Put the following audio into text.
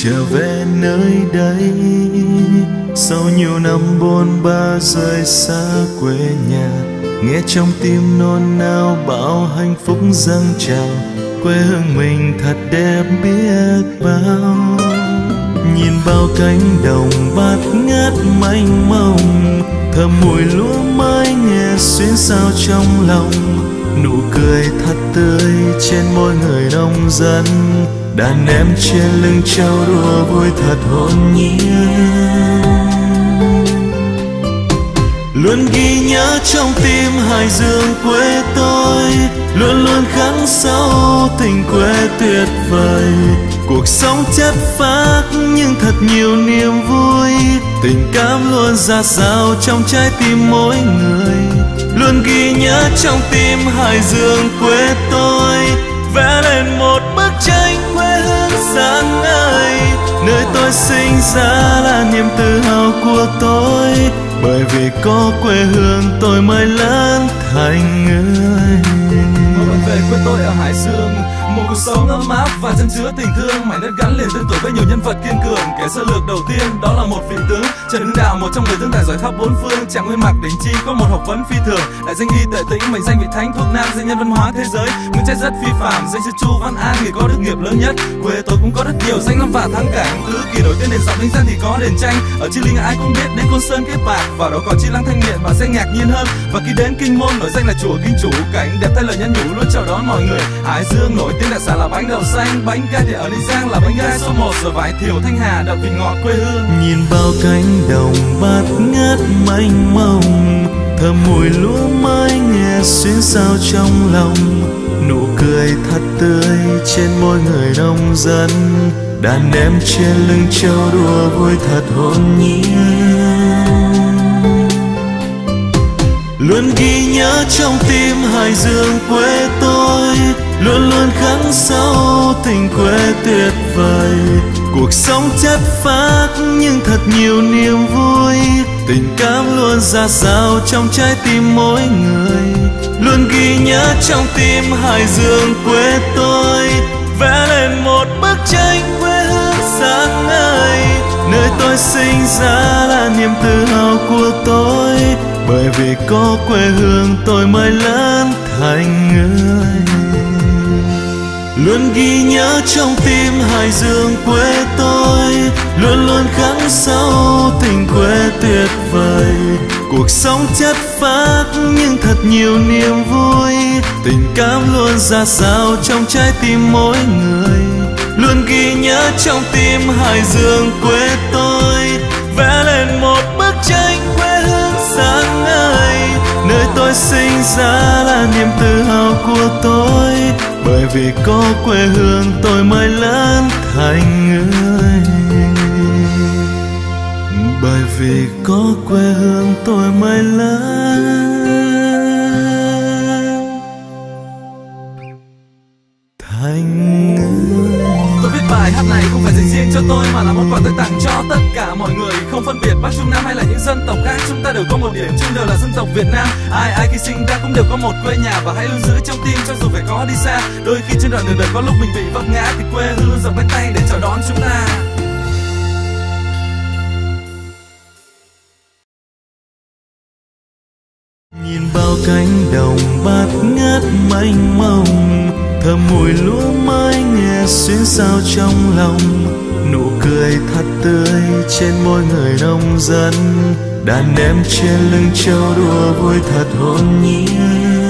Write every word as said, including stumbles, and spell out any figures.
trở về nơi đây. Sau nhiều năm bôn ba rời xa quê nhà, nghe trong tim nôn nao bao hạnh phúc dâng trào. Quê hương mình thật đẹp biết bao. Nhìn bao cánh đồng bát ngát mênh mông, thơm mùi lúa mới nghe xuyến sao trong lòng. Nụ cười thật tươi trên môi người nông dân, đàn em trên lưng trâu đua vui thật hồn nhiên. Luôn ghi nhớ trong tim Hải Dương quê tôi, luôn luôn khắc sâu tình quê tuyệt vời. Cuộc sống chất phác nhưng thật nhiều niềm vui, tình cảm luôn dạt dào trong trái tim mỗi người. Luôn ghi nhớ trong tim Hải Dương quê tôi, vẽ lên một bức tranh quê hương sáng ngời. Nơi tôi sinh ra là niềm tự hào của tôi, bởi vì có quê hương tôi mới lớn thành người. Mơ vẫn về quê tôi ở Hải Dương, một cuộc sống ấm áp và chân chứa tình thương. Mảnh đất gắn liền tên tuổi với nhiều nhân vật kiên cường. Kẻ sơ lược đầu tiên đó là một vị tướng Trần Hưng Đạo, một trong người tương tài giỏi khắp bốn phương. Chàng Nguyên Mạc Đỉnh Chi có một học vấn phi thường, đại danh y tuệ tĩnh, mệnh danh vị thánh thuộc nam, danh nhân văn hóa thế giới. Nguyên chất rất phi phàm, danh sư Chu Văn An, người có đức nghiệp lớn nhất. Quê tôi cũng có rất nhiều danh lam và thắng cảnh. Tứ kỳ nổi tên đền Dọc Ninh Giang thì có đền Tranh, ở Chi Linh ai cũng biết đến Côn Sơn Kiếp Bạc, vào đó còn Chi Lăng Thanh Miện và sẽ ngạc nhiên hơn. Và khi đến Kinh Môn nổi danh là chùa Kinh Chủ, cảnh đẹp thay lời nhắn nhủ luôn chào đón mọi người. Hải Dương nổi tiếng đặc sản là bánh đậu xanh, bánh gai thì ở Ninh Giang là bánh gai số một, rồi vải thiều Thanh Hà đậm vị ngọt quê hương. Nhìn bao cánh đồng bát ngát mênh mông, thơm mùi lúa mới nghe xuyến sao trong lòng. Nụ cười thật tươi trên môi người nông dân, đàn em trên lưng trâu đua vui thật hồn nhiên. Luôn ghi nhớ trong tim Hải Dương quê tôi, luôn luôn khắc sâu tình quê tuyệt vời. Cuộc sống chất phác nhưng thật nhiều niềm vui, tình cảm luôn dạt dào trong trái tim mỗi người. Luôn ghi nhớ trong tim Hải Dương quê tôi, vẽ lên một bức tranh quê hương sáng ngời. Nơi tôi sinh ra là niềm tự hào của tôi, bởi vì có quê hương tôi mới lớn thành người. Luôn ghi nhớ trong tim Hải Dương quê tôi, luôn luôn khắc sâu tình quê tuyệt vời. Cuộc sống chất phác nhưng thật nhiều niềm vui, tình cảm luôn dạt dào trong trái tim mỗi người. Luôn ghi nhớ trong tim Hải Dương quê tôi, vẽ lên một bức tranh quê hương sáng ngời. Nơi tôi sinh ra là niềm tự hào của tôi, bởi vì có quê hương tôi mới lớn thành người. Bởi vì có quê hương tôi mới lớn thành người. Tôi viết bài hát này không phải dành riêng cho tôi, mà là món quà tôi tặng cho tất cả mọi người. Không phân biệt Bắc Trung Nam hay là những dân tộc khác, chúng ta đều có một điểm chung, đều là dân tộc Việt Nam. Ai ai khi sinh ra cũng đều có một quê nhà, và hãy luôn giữ trong tim cho dù phải có đi xa. Đôi khi trên đoạn đường đời có lúc mình bị vấp ngã, thì quê hương luôn dòng cánh tay để chào đón chúng ta. Nhìn bao cánh đồng bát ngát mênh mông, thơm mùi lúa mới nghe xuyến sao trong lòng. Nụ cười thật tươi trên môi người nông dân, đàn em trên lưng trâu đua vui thật hồn nhiên.